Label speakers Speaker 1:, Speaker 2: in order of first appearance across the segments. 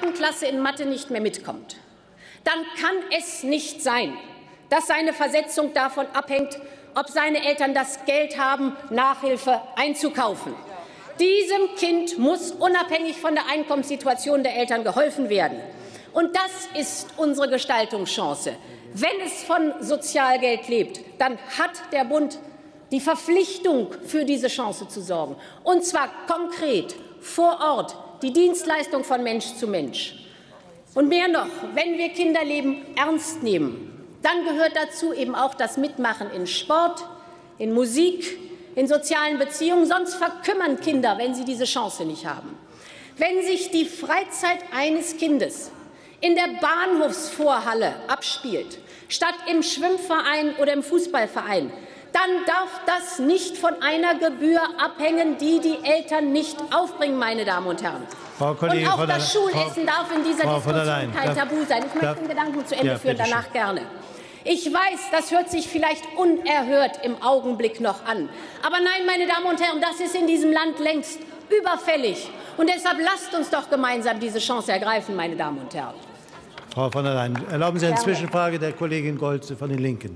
Speaker 1: Klasse in Mathe nicht mehr mitkommt, dann kann es nicht sein, dass seine Versetzung davon abhängt, ob seine Eltern das Geld haben, Nachhilfe einzukaufen. Diesem Kind muss unabhängig von der Einkommenssituation der Eltern geholfen werden. Und das ist unsere Gestaltungschance. Wenn es von Sozialgeld lebt, dann hat der Bund die Verpflichtung, für diese Chance zu sorgen. Und zwar konkret, vor Ort, die Dienstleistung von Mensch zu Mensch. Und mehr noch, wenn wir Kinderleben ernst nehmen, dann gehört dazu eben auch das Mitmachen in Sport, in Musik, in sozialen Beziehungen. Sonst verkümmern Kinder, wenn sie diese Chance nicht haben. Wenn sich die Freizeit eines Kindes in der Bahnhofsvorhalle abspielt, statt im Schwimmverein oder im Fußballverein, dann darf das nicht von einer Gebühr abhängen, die die Eltern nicht aufbringen, meine Damen und Herren.
Speaker 2: Frau Kollegin
Speaker 1: und auch das Schulessen darf in dieser Diskussion kein Tabu sein. Ich möchte den Gedanken zu Ende führen, danach gerne. Ich weiß, das hört sich vielleicht unerhört im Augenblick noch an. Aber nein, meine Damen und Herren, das ist in diesem Land längst überfällig. Und deshalb lasst uns doch gemeinsam diese Chance ergreifen, meine Damen und Herren.
Speaker 2: Frau von der Leyen, erlauben Sie eine Zwischenfrage der Kollegin Golze von den Linken.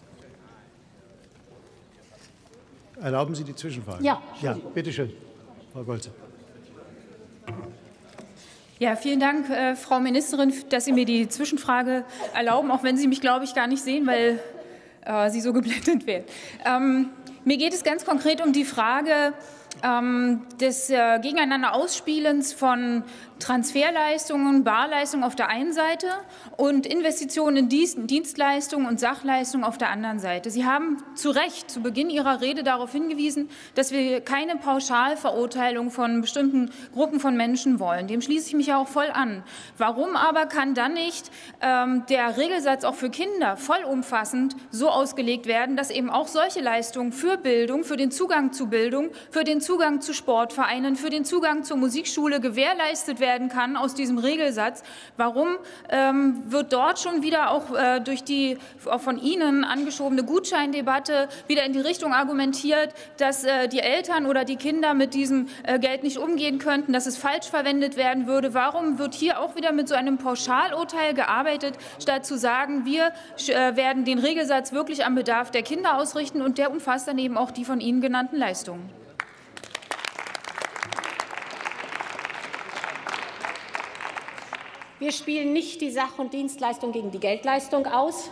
Speaker 2: Erlauben Sie die Zwischenfrage?
Speaker 1: Ja.
Speaker 2: Ja, bitte schön, Frau Golze.
Speaker 3: Ja, vielen Dank, Frau Ministerin, dass Sie mir die Zwischenfrage erlauben, auch wenn Sie mich, glaube ich, gar nicht sehen, weil Sie so geblendet werden. Mir geht es ganz konkret um die Frage des Gegeneinander Ausspielens von Transferleistungen, Barleistungen auf der einen Seite und Investitionen in Dienstleistungen und Sachleistungen auf der anderen Seite. Sie haben zu Recht zu Beginn Ihrer Rede darauf hingewiesen, dass wir keine Pauschalverurteilung von bestimmten Gruppen von Menschen wollen. Dem schließe ich mich auch voll an. Warum aber kann dann nicht der Regelsatz auch für Kinder vollumfassend so ausgelegt werden, dass eben auch solche Leistungen für Bildung, für den Zugang zu Bildung, für den Zugang zu Sportvereinen, für den Zugang zur Musikschule gewährleistet werden kann aus diesem Regelsatz? Warum wird dort schon wieder auch durch die auch von Ihnen angeschobene Gutscheindebatte wieder in die Richtung argumentiert, dass die Eltern oder die Kinder mit diesem Geld nicht umgehen könnten, dass es falsch verwendet werden würde? Warum wird hier auch wieder mit so einem Pauschalurteil gearbeitet, statt zu sagen, wir werden den Regelsatz wirklich am Bedarf der Kinder ausrichten und der umfasst dann eben auch die von Ihnen genannten Leistungen?
Speaker 1: Wir spielen nicht die Sach- und Dienstleistung gegen die Geldleistung aus.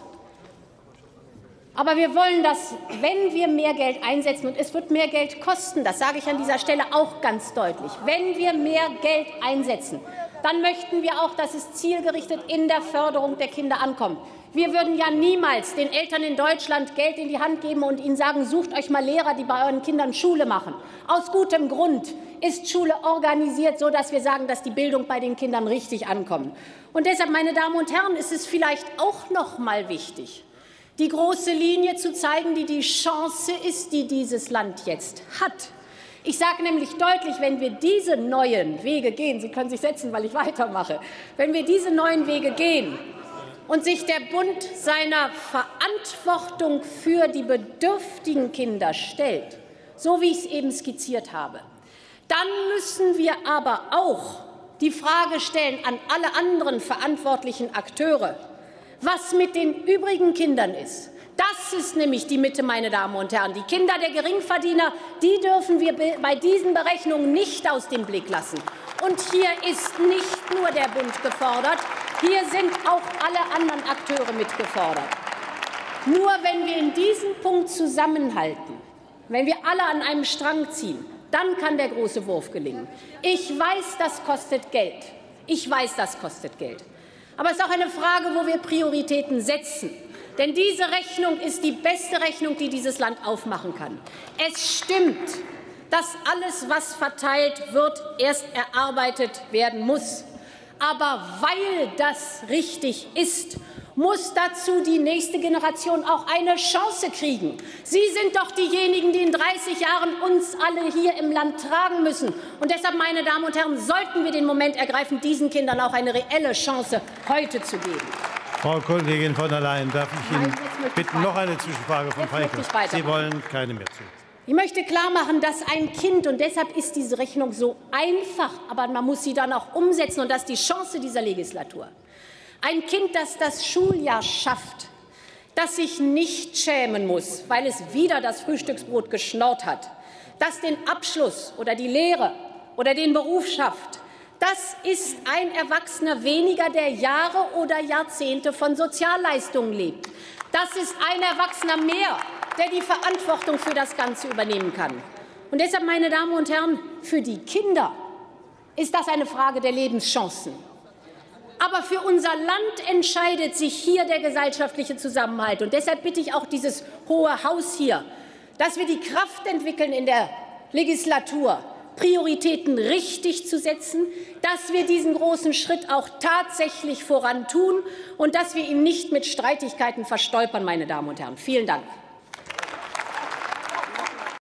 Speaker 1: Aber wir wollen, dass, wenn wir mehr Geld einsetzen, und es wird mehr Geld kosten, das sage ich an dieser Stelle auch ganz deutlich, wenn wir mehr Geld einsetzen, dann möchten wir auch, dass es zielgerichtet in der Förderung der Kinder ankommt. Wir würden ja niemals den Eltern in Deutschland Geld in die Hand geben und ihnen sagen, sucht euch mal Lehrer, die bei euren Kindern Schule machen. Aus gutem Grund ist Schule organisiert, so dass wir sagen, dass die Bildung bei den Kindern richtig ankommt. Und deshalb, meine Damen und Herren, ist es vielleicht auch noch mal wichtig, die große Linie zu zeigen, die die Chance ist, die dieses Land jetzt hat. Ich sage nämlich deutlich, wenn wir diese neuen Wege gehen, Sie können sich setzen, weil ich weitermache, wenn wir diese neuen Wege gehen und sich der Bund seiner Verantwortung für die bedürftigen Kinder stellt, so wie ich es eben skizziert habe, dann müssen wir aber auch die Frage stellen an alle anderen verantwortlichen Akteure, was mit den übrigen Kindern ist. Das ist nämlich die Mitte, meine Damen und Herren. Die Kinder der Geringverdiener, die dürfen wir bei diesen Berechnungen nicht aus dem Blick lassen. Und hier ist nicht nur der Bund gefordert, hier sind auch alle anderen Akteure mitgefordert. Nur wenn wir in diesem Punkt zusammenhalten, wenn wir alle an einem Strang ziehen, dann kann der große Wurf gelingen. Ich weiß, das kostet Geld. Ich weiß, das kostet Geld. Aber es ist auch eine Frage, wo wir Prioritäten setzen. Denn diese Rechnung ist die beste Rechnung, die dieses Land aufmachen kann. Es stimmt, dass alles, was verteilt wird, erst erarbeitet werden muss. Aber weil das richtig ist, muss dazu die nächste Generation auch eine Chance kriegen. Sie sind doch diejenigen, die in 30 Jahren uns alle hier im Land tragen müssen. Und deshalb, meine Damen und Herren, sollten wir den Moment ergreifen, diesen Kindern auch eine reelle Chance heute zu geben.
Speaker 2: Frau Kollegin von der Leyen, darf ich Ihnen bitten, noch eine Zwischenfrage von Feike? Sie wollen keine mehr zu.
Speaker 1: Ich möchte klarmachen, dass ein Kind, und deshalb ist diese Rechnung so einfach, aber man muss sie dann auch umsetzen, und das ist die Chance dieser Legislatur. Ein Kind, das das Schuljahr schafft, das sich nicht schämen muss, weil es wieder das Frühstücksbrot geschnorrt hat, das den Abschluss oder die Lehre oder den Beruf schafft, das ist ein Erwachsener weniger, der Jahre oder Jahrzehnte von Sozialleistungen lebt. Das ist ein Erwachsener mehr, der die Verantwortung für das Ganze übernehmen kann. Und deshalb, meine Damen und Herren, für die Kinder ist das eine Frage der Lebenschancen. Aber für unser Land entscheidet sich hier der gesellschaftliche Zusammenhalt. Und deshalb bitte ich auch dieses Hohe Haus hier, dass wir die Kraft entwickeln, in der Legislatur Prioritäten richtig zu setzen, dass wir diesen großen Schritt auch tatsächlich vorantun und dass wir ihn nicht mit Streitigkeiten verstolpern, meine Damen und Herren. Vielen Dank.